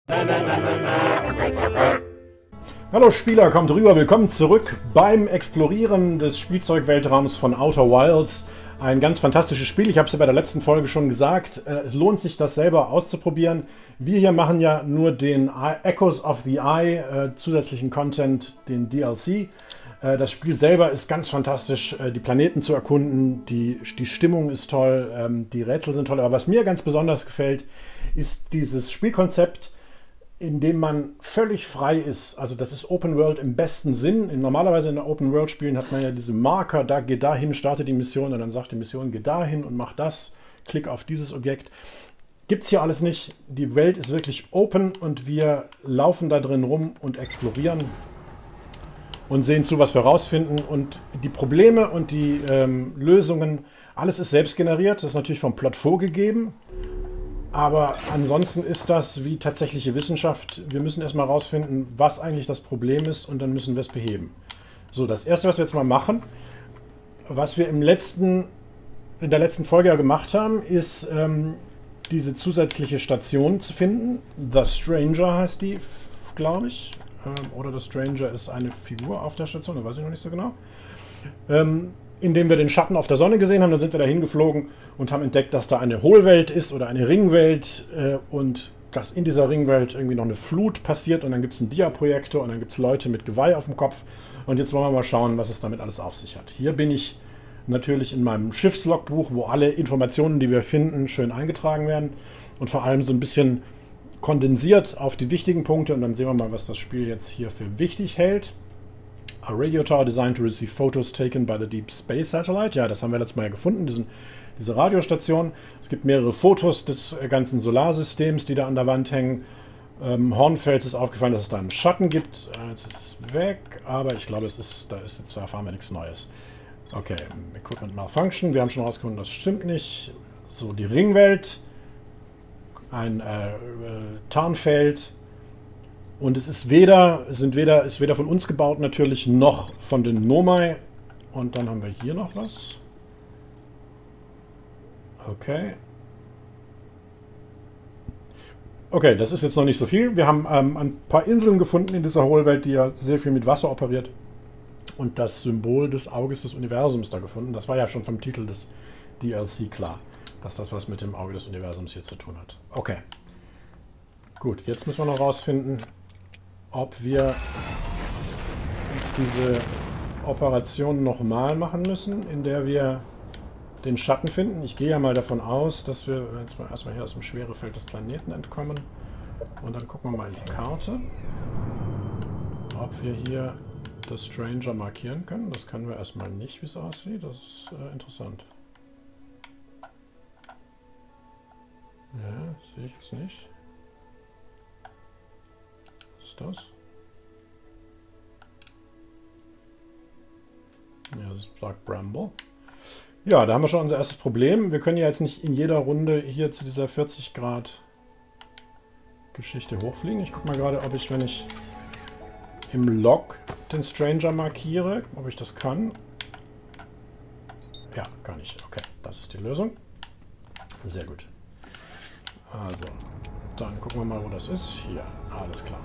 Hallo Spieler, kommt rüber, willkommen zurück beim Explorieren des Spielzeugweltraums von Outer Wilds. Ein ganz fantastisches Spiel, ich habe es ja bei der letzten Folge schon gesagt, es lohnt sich das selber auszuprobieren. Wir hier machen ja nur den Echoes of the Eye, zusätzlichen Content, den DLC. Das Spiel selber ist ganz fantastisch, die Planeten zu erkunden, die Stimmung ist toll, die Rätsel sind toll. Aber was mir ganz besonders gefällt, ist dieses Spielkonzept, in dem man völlig frei ist. Also das ist Open World im besten Sinn. Normalerweise in Open World Spielen hat man ja diese Marker, da geh dahin, starte die Mission und dann sagt die Mission, geh dahin und mach das, klick auf dieses Objekt. Gibt es hier alles nicht. Die Welt ist wirklich open und wir laufen da drin rum und explorieren und sehen zu, was wir rausfinden. Und die Probleme und die Lösungen, alles ist selbst generiert. Das ist natürlich vom Plot vorgegeben. Aber ansonsten ist das wie tatsächliche Wissenschaft. Wir müssen erstmal rausfinden, was eigentlich das Problem ist und dann müssen wir es beheben. So, das erste, was wir jetzt mal machen, was wir in der letzten Folge ja gemacht haben, ist diese zusätzliche Station zu finden. The Stranger heißt die, glaube ich. Oder The Stranger ist eine Figur auf der Station, das weiß ich noch nicht so genau. Indem wir den Schatten auf der Sonne gesehen haben, dann sind wir da hingeflogen und haben entdeckt, dass da eine Hohlwelt ist oder eine Ringwelt und dass in dieser Ringwelt irgendwie noch eine Flut passiert und dann gibt es einen Diaprojektor und dann gibt es Leute mit Geweih auf dem Kopf und jetzt wollen wir mal schauen, was es damit alles auf sich hat. Hier bin ich natürlich in meinem Schiffslogbuch, wo alle Informationen, die wir finden, schön eingetragen werden und vor allem so ein bisschen kondensiert auf die wichtigen Punkte und dann sehen wir mal, was das Spiel jetzt hier für wichtig hält. A radio tower designed to receive photos taken by the Deep Space Satellite. Ja, das haben wir letztes Mal gefunden, diese Radiostation. Es gibt mehrere Fotos des ganzen Solarsystems, die da an der Wand hängen. Hornfels ist aufgefallen, dass es da einen Schatten gibt. Jetzt ist es weg, aber ich glaube, da erfahren wir nichts Neues. Okay, Equipment Malfunction. Wir haben schon rausgefunden, das stimmt nicht. So, die Ringwelt. Ein Tarnfeld. Und es ist weder von uns gebaut natürlich, noch von den Nomai. Und dann haben wir hier noch was. Okay. Okay, das ist jetzt noch nicht so viel. Wir haben ein paar Inseln gefunden in dieser Hohlwelt, die ja sehr viel mit Wasser operiert. Und das Symbol des Auges des Universums da gefunden. Das war ja schon vom Titel des DLC klar, dass das was mit dem Auge des Universums hier zu tun hat. Okay. Gut, jetzt müssen wir noch rausfinden, ob wir diese Operation nochmal machen müssen, in der wir den Schatten finden. Ich gehe ja mal davon aus, dass wir jetzt mal erstmal hier aus dem Schwerefeld des Planeten entkommen. Und dann gucken wir mal in die Karte, ob wir hier das Stranger markieren können. Das können wir erstmal nicht, wie es aussieht. Das ist interessant. Ja, sehe ich jetzt nicht. Das? Ja, das sagt Bramble. Ja, da haben wir schon unser erstes Problem. Wir können ja jetzt nicht in jeder Runde hier zu dieser 40 Grad Geschichte hochfliegen. Ich gucke mal gerade, ob ich, wenn ich im Log den Stranger markiere, ob ich das kann. Ja, kann ich. Okay, das ist die Lösung. Sehr gut. Also, dann gucken wir mal, wo das ist. Hier, alles klar.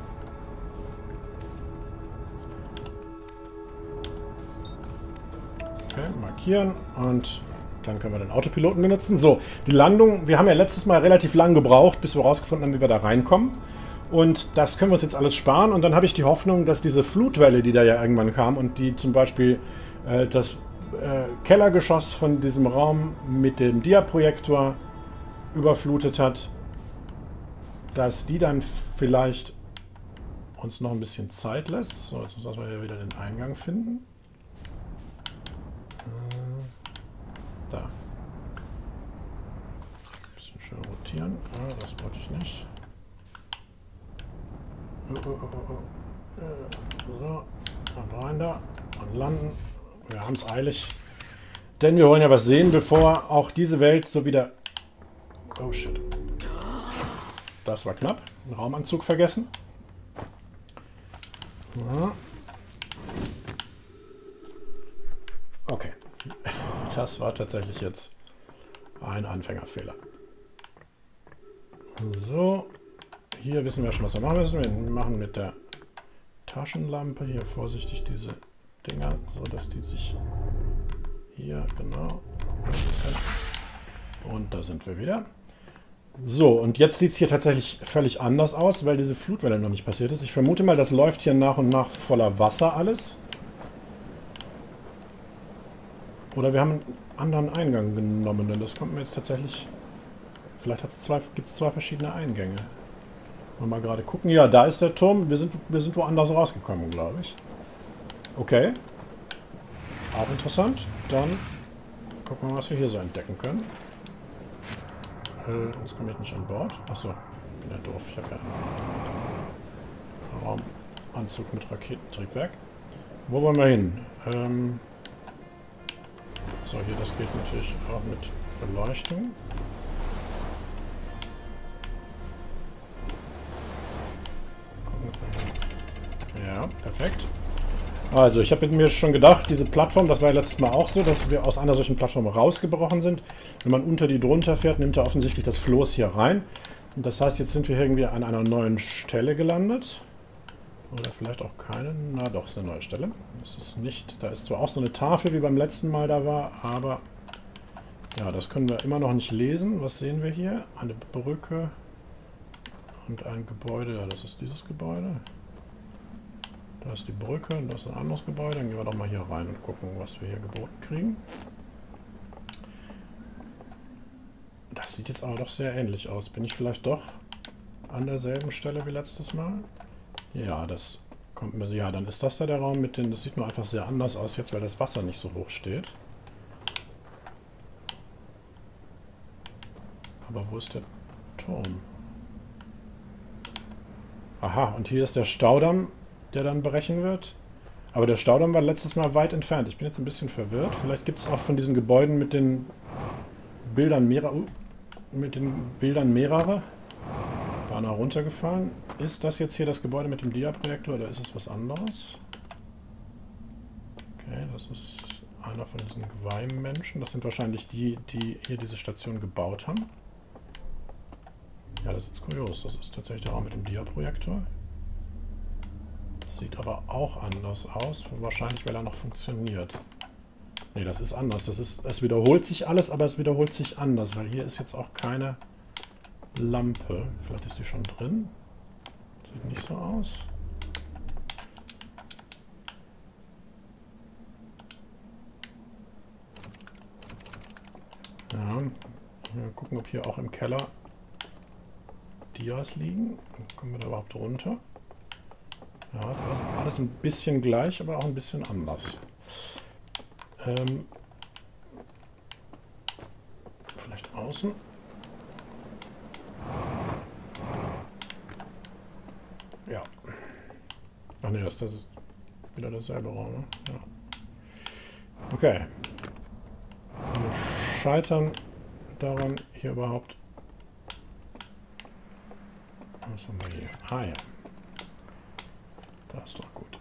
Okay, markieren und dann können wir den Autopiloten benutzen. So, die Landung, wir haben ja letztes Mal relativ lang gebraucht, bis wir rausgefunden haben, wie wir da reinkommen. Und das können wir uns jetzt alles sparen. Und dann habe ich die Hoffnung, dass diese Flutwelle, die da ja irgendwann kam und die zum Beispiel das Kellergeschoss von diesem Raum mit dem Diaprojektor überflutet hat, dass die dann vielleicht uns noch ein bisschen Zeit lässt. So, jetzt müssen wir hier wieder den Eingang finden. Da. Ein bisschen schön rotieren. Ah, das wollte ich nicht. So, und rein da. Und landen. Wir haben es eilig. Denn wir wollen ja was sehen, bevor auch diese Welt so wieder... Oh shit. Das war knapp. Den Raumanzug vergessen. Ja. Okay. Das war tatsächlich jetzt ein Anfängerfehler. So. Hier wissen wir schon, was wir machen müssen. Wir machen mit der Taschenlampe hier vorsichtig diese Dinger, so dass die sich hier genau. Und da sind wir wieder. So, und jetzt sieht es hier tatsächlich völlig anders aus, weil diese Flutwelle noch nicht passiert ist. Ich vermute mal, das läuft hier nach und nach voller Wasser alles. Oder wir haben einen anderen Eingang genommen, denn das kommt mir jetzt tatsächlich... Vielleicht gibt es zwei verschiedene Eingänge. Mal gerade gucken. Ja, da ist der Turm. Wir sind woanders rausgekommen, glaube ich. Okay. Auch interessant. Dann gucken wir mal, was wir hier so entdecken können. Jetzt komme ich nicht an Bord. Achso, bin ja doof. Ich habe ja einen Raumanzug mit Raketentriebwerk. Wo wollen wir hin? So, hier, das geht natürlich auch mit Beleuchtung. Ja, perfekt. Also, ich habe mir schon gedacht, diese Plattform, das war ja letztes Mal auch so, dass wir aus einer solchen Plattform rausgebrochen sind. Wenn man unter die drunter fährt, nimmt er offensichtlich das Floß hier rein. Und das heißt, jetzt sind wir irgendwie an einer neuen Stelle gelandet. Oder vielleicht auch keine. Na doch, ist eine neue Stelle. Das ist nicht. Da ist zwar auch so eine Tafel, wie beim letzten Mal da war, aber ja, das können wir immer noch nicht lesen. Was sehen wir hier? Eine Brücke und ein Gebäude. Ja, das ist dieses Gebäude. Da ist die Brücke und das ist ein anderes Gebäude. Dann gehen wir doch mal hier rein und gucken, was wir hier geboten kriegen. Das sieht jetzt aber doch sehr ähnlich aus. Bin ich vielleicht doch an derselben Stelle wie letztes Mal? Ja, das kommt mir. Ja, dann ist das da der Raum mit den. Das sieht nur einfach sehr anders aus jetzt, weil das Wasser nicht so hoch steht. Aber wo ist der Turm? Aha, und hier ist der Staudamm, der dann brechen wird. Aber der Staudamm war letztes Mal weit entfernt. Ich bin jetzt ein bisschen verwirrt. Vielleicht gibt es auch von diesen Gebäuden mit den Bildern mehrere. Beinahe runtergefallen. Ist das jetzt hier das Gebäude mit dem Dia-Projektor oder ist es was anderes? Okay, das ist einer von diesen Geweihmenschen. Das sind wahrscheinlich die, die hier diese Station gebaut haben. Ja, das ist kurios. Das ist tatsächlich der Raum mit dem Dia-Projektor. Sieht aber auch anders aus. Wahrscheinlich, weil er noch funktioniert. Ne, das ist anders. Es wiederholt sich alles, aber es wiederholt sich anders, weil hier ist jetzt auch keine Lampe. Vielleicht ist die schon drin. Sieht nicht so aus. Ja, mal gucken, ob hier auch im Keller Dias liegen. Kommen wir da überhaupt runter? Ja, ist alles ein bisschen gleich, aber auch ein bisschen anders. Vielleicht außen. Ja. Ach ne, das ist wieder derselbe Raum, ne? Ja. Okay. Wir scheitern daran, hier überhaupt... Was haben wir hier? Ah ja. Das ist doch gut.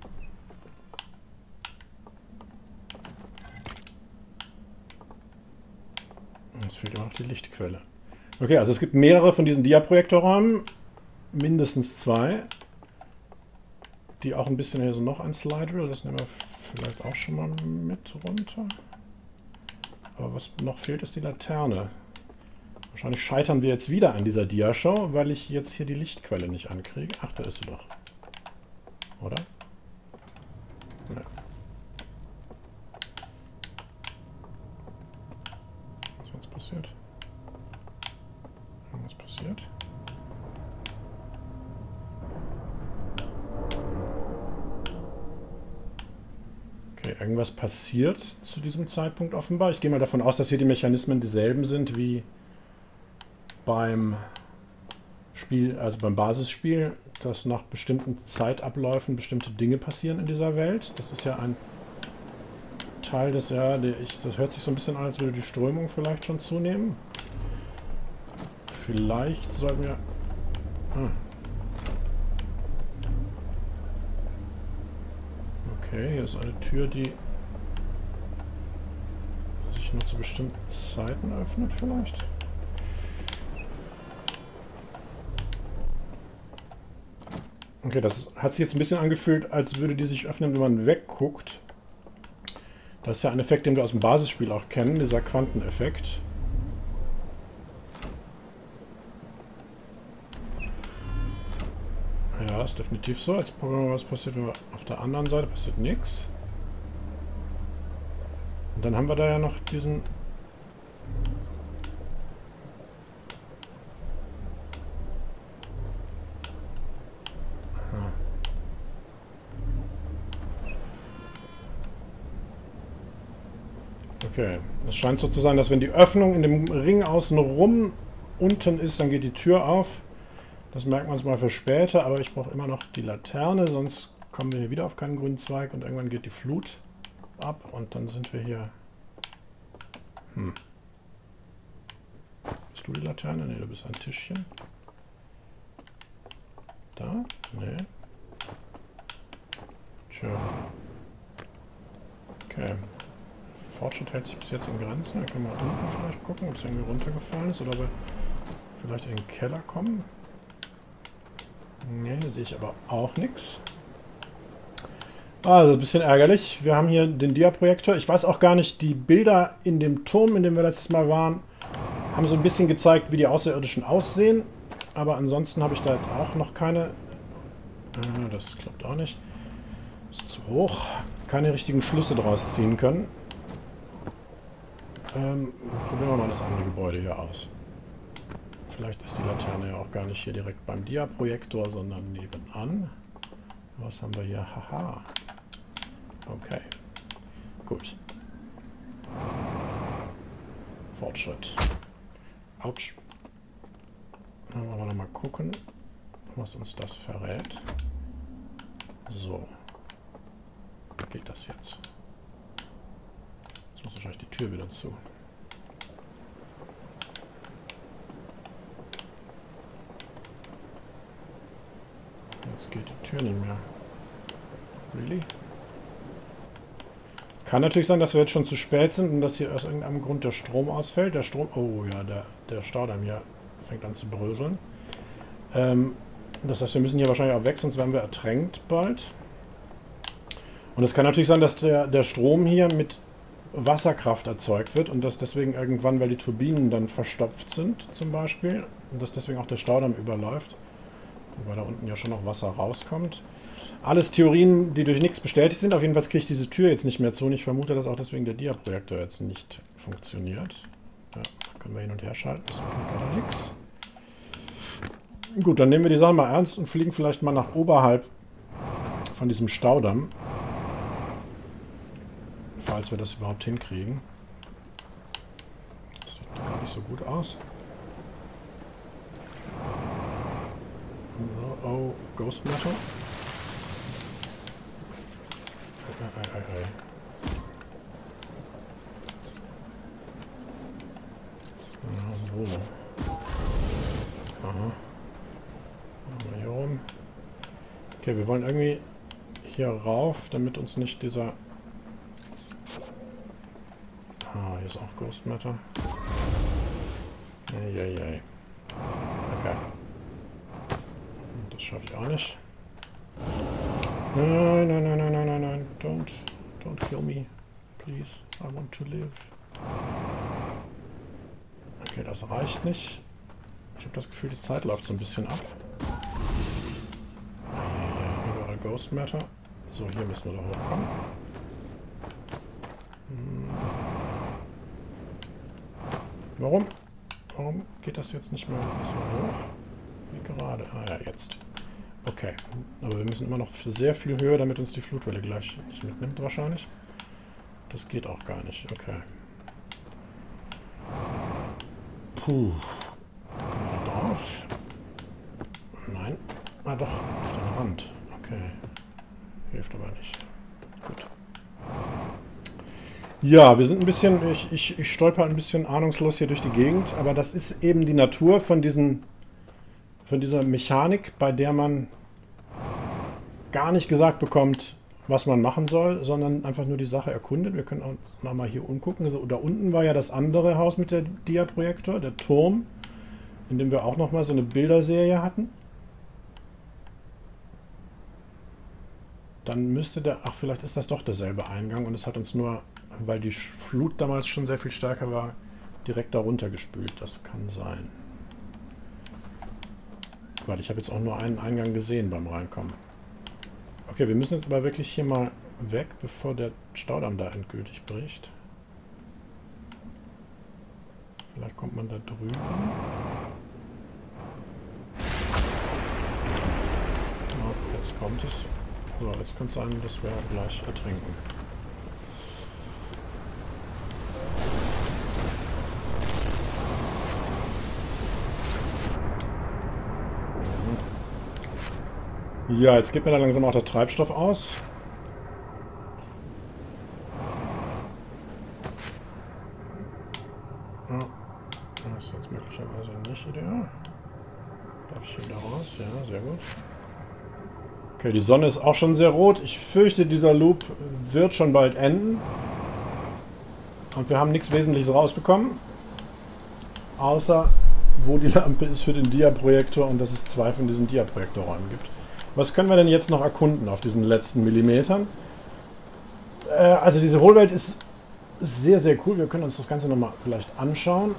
Jetzt fehlt immer noch die Lichtquelle. Okay, also es gibt mehrere von diesen Dia-Projektorrahmen. Mindestens zwei. Die auch ein bisschen hier so noch ein Slide Reel. Das nehmen wir vielleicht auch schon mal mit runter. Aber was noch fehlt, ist die Laterne. Wahrscheinlich scheitern wir jetzt wieder an dieser Dia-Show, weil ich jetzt hier die Lichtquelle nicht ankriege. Ach, da ist sie doch. Oder? Ne. Was ist jetzt passiert? Irgendwas passiert? Okay, irgendwas passiert zu diesem Zeitpunkt offenbar. Ich gehe mal davon aus, dass hier die Mechanismen dieselben sind wie beim Spiel, also beim Basisspiel, dass nach bestimmten Zeitabläufen bestimmte Dinge passieren in dieser Welt. Das ist ja ein Teil des, ja, das hört sich so ein bisschen an, als würde die Strömung vielleicht schon zunehmen. Vielleicht sollten wir... Okay, hier ist eine Tür, die sich nur zu bestimmten Zeiten öffnet vielleicht. Okay, das hat sich jetzt ein bisschen angefühlt, als würde die sich öffnen, wenn man wegguckt. Das ist ja ein Effekt, den wir aus dem Basisspiel auch kennen, dieser Quanteneffekt. Ja, ist definitiv so. Jetzt probieren wir mal, was passiert, wenn wir auf der anderen Seite passiert nichts. Und dann haben wir da ja noch diesen... Aha. Okay, es scheint so zu sein, dass wenn die Öffnung in dem Ring außenrum unten ist, dann geht die Tür auf. Das merkt man uns mal für später, aber ich brauche immer noch die Laterne, sonst kommen wir hier wieder auf keinen grünen Zweig und irgendwann geht die Flut ab und dann sind wir hier... Bist du die Laterne? Ne, du bist ein Tischchen. Da? Ne. Tja. Okay. Fortschritt hält sich bis jetzt in Grenzen. Da können wir unten vielleicht gucken, ob es irgendwie runtergefallen ist oder ob wir vielleicht in den Keller kommen. Ne, hier sehe ich aber auch nichts. Also ein bisschen ärgerlich. Wir haben hier den Dia-Projektor. Ich weiß auch gar nicht, die Bilder in dem Turm, in dem wir letztes Mal waren, haben so ein bisschen gezeigt, wie die Außerirdischen aussehen. Aber ansonsten habe ich da jetzt auch noch keine... das klappt auch nicht. Ist zu hoch. Keine richtigen Schlüsse draus ziehen können. Probieren wir mal das andere Gebäude hier aus. Vielleicht ist die Laterne ja auch gar nicht hier direkt beim Dia-Projektor, sondern nebenan. Was haben wir hier? Haha. Okay. Gut. Fortschritt. Autsch. Dann wollen wir noch mal gucken, was uns das verrät. So. Geht das jetzt? Jetzt muss wahrscheinlich die Tür wieder zu. Jetzt geht die Tür nicht mehr. Really? Es kann natürlich sein, dass wir jetzt schon zu spät sind und dass hier aus irgendeinem Grund der Strom ausfällt. Der Strom... Oh ja, der Staudamm hier fängt an zu bröseln. Das heißt, wir müssen hier wahrscheinlich auch weg, sonst werden wir ertränkt bald. Und es kann natürlich sein, dass der Strom hier mit Wasserkraft erzeugt wird und dass deswegen irgendwann, weil die Turbinen dann verstopft sind zum Beispiel, und dass deswegen auch der Staudamm überläuft. Wobei da unten ja schon noch Wasser rauskommt. Alles Theorien, die durch nichts bestätigt sind. Auf jeden Fall kriege ich diese Tür jetzt nicht mehr zu. Und ich vermute, dass auch deswegen der Dia-Projektor jetzt nicht funktioniert. Ja, da können wir hin und her schalten. Das tut leider nichts. Gut, dann nehmen wir die Sache mal ernst und fliegen vielleicht mal nach oberhalb von diesem Staudamm. Falls wir das überhaupt hinkriegen. Das sieht gar nicht so gut aus. Oh, Ghost Matter. So. Aha. Mal hier rum. Okay, wir wollen irgendwie hier rauf, damit uns nicht dieser... Ah, hier ist auch Ghost Matter. Eieiei. Okay. Das schaffe ich auch nicht. Nein, nein, nein, nein, nein, nein, nein. Don't kill me. Please. I want to live. Okay, das reicht nicht. Ich habe das Gefühl, die Zeit läuft so ein bisschen ab. Überall Ghost Matter. So, hier müssen wir da hochkommen. Warum? Warum geht das jetzt nicht mehr so hoch? Wie gerade. Ah ja, jetzt. Okay. Aber wir müssen immer noch sehr viel höher, damit uns die Flutwelle gleich nicht mitnimmt wahrscheinlich. Das geht auch gar nicht. Okay. Puh. Da drauf. Nein. Ah doch, auf den Rand. Okay. Hilft aber nicht. Gut. Ja, wir sind ein bisschen, ich stolper ein bisschen ahnungslos hier durch die Gegend, aber das ist eben die Natur von dieser Mechanik, bei der man gar nicht gesagt bekommt, was man machen soll, sondern einfach nur die Sache erkundet. Wir können uns nochmal hier umgucken. Also, da unten war ja das andere Haus mit der Dia-Projektor, der Turm, in dem wir auch nochmal so eine Bilderserie hatten. dann müsste der... Ach, vielleicht ist das doch derselbe Eingang und es hat uns nur, weil die Flut damals schon sehr viel stärker war, direkt darunter gespült. Das kann sein. Weil ich habe jetzt auch nur einen Eingang gesehen beim Reinkommen. Okay, wir müssen jetzt aber wirklich hier mal weg, bevor der Staudamm da endgültig bricht. Vielleicht kommt man da drüber. Oh, jetzt kommt es. So, jetzt kann es sein, dass wir gleich ertrinken. Ja, jetzt geht mir da langsam auch der Treibstoff aus. Ja, das ist jetzt möglicherweise nicht ideal. Darf ich wieder raus? Ja, sehr gut. Okay, die Sonne ist auch schon sehr rot. Ich fürchte, dieser Loop wird schon bald enden. Und wir haben nichts Wesentliches rausbekommen. Außer, wo die Lampe ist für den Dia-Projektor und dass es 2 von diesen Dia-Projektorräumen gibt. Was können wir denn jetzt noch erkunden auf diesen letzten Millimetern? Also diese Hohlwelt ist sehr, sehr cool. Wir können uns das Ganze nochmal vielleicht anschauen.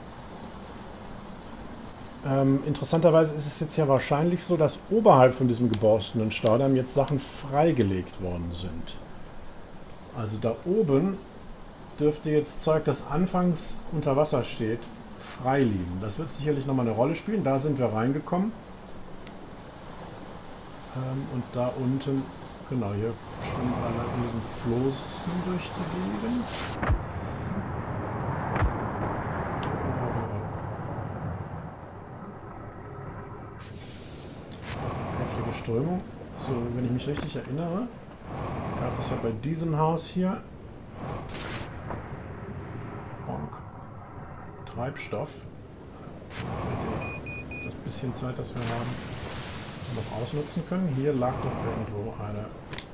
Interessanterweise ist es jetzt ja wahrscheinlich so, dass oberhalb von diesem geborstenen Staudamm jetzt Sachen freigelegt worden sind. Also da oben dürfte jetzt Zeug, das anfangs unter Wasser steht, frei liegen. Das wird sicherlich nochmal eine Rolle spielen. Da sind wir reingekommen. Und da unten, genau, hier schwimmen wir alle in diesen Flossen durch die Gegend. Heftige Strömung. So, wenn ich mich richtig erinnere, gab es ja bei diesem Haus hier Bonk, Treibstoff. Das bisschen Zeit, das wir haben, noch ausnutzen können. Hier lag doch irgendwo eine...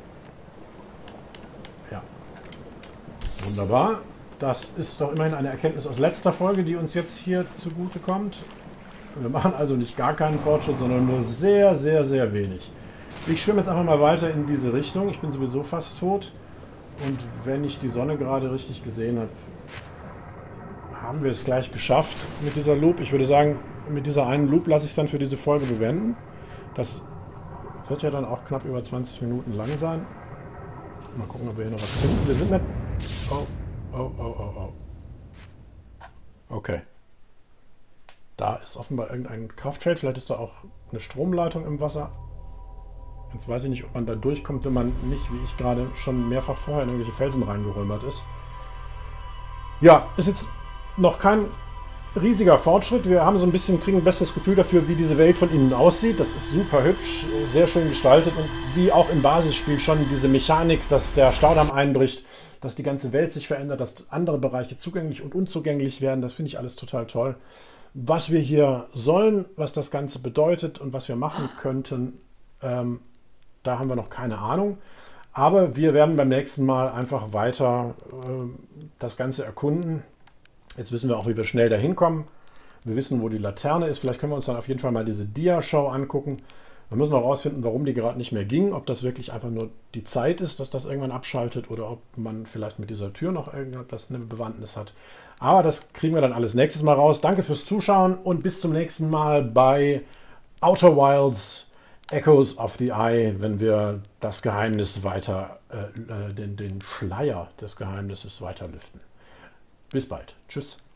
Ja. Wunderbar. Das ist doch immerhin eine Erkenntnis aus letzter Folge, die uns jetzt hier zugute kommt. Wir machen also nicht gar keinen Fortschritt, sondern nur sehr, sehr, sehr wenig. Ich schwimme jetzt einfach mal weiter in diese Richtung. Ich bin sowieso fast tot. Und wenn ich die Sonne gerade richtig gesehen habe, haben wir es gleich geschafft mit dieser Loop. Ich würde sagen, mit dieser einen Loop lasse ich es dann für diese Folge bewenden. Das wird ja dann auch knapp über 20 Minuten lang sein. Mal gucken, ob wir hier noch was finden. Wir sind nicht... Oh. Okay. Da ist offenbar irgendein Kraftfeld. Vielleicht ist da auch eine Stromleitung im Wasser. Jetzt weiß ich nicht, ob man da durchkommt, wenn man nicht, wie ich gerade, schon mehrfach vorher in irgendwelche Felsen reingerömert ist. Ja, ist jetzt noch kein riesiger Fortschritt. Wir haben so ein bisschen, kriegen ein besseres Gefühl dafür, wie diese Welt von innen aussieht. Das ist super hübsch, sehr schön gestaltet und wie auch im Basisspiel schon diese Mechanik, dass der Staudamm einbricht, dass die ganze Welt sich verändert, dass andere Bereiche zugänglich und unzugänglich werden. Das finde ich alles total toll. Was wir hier sollen, was das Ganze bedeutet und was wir machen könnten, da haben wir noch keine Ahnung. Aber wir werden beim nächsten Mal einfach weiter das Ganze erkunden. Jetzt wissen wir auch, wie wir schnell dahin kommen. Wir wissen, wo die Laterne ist. Vielleicht können wir uns dann auf jeden Fall mal diese Dia-Show angucken. Wir müssen auch rausfinden, warum die gerade nicht mehr ging. Ob das wirklich einfach nur die Zeit ist, dass das irgendwann abschaltet oder ob man vielleicht mit dieser Tür noch irgendwas eine Bewandtnis hat. Aber das kriegen wir dann alles nächstes Mal raus. Danke fürs Zuschauen und bis zum nächsten Mal bei Outer Wilds Echoes of the Eye, wenn wir das Geheimnis weiter, den Schleier des Geheimnisses weiter lüften. Bis bald. Tschüss.